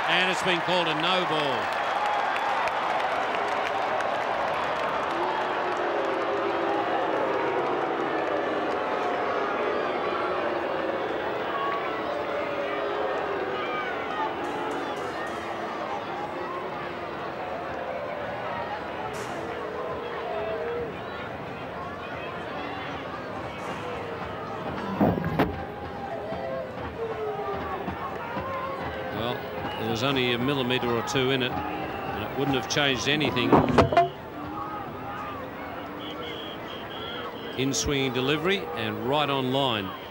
And it's been called a no ball. There was only a millimetre or two in it, and it wouldn't have changed anything. In swinging delivery and right on line.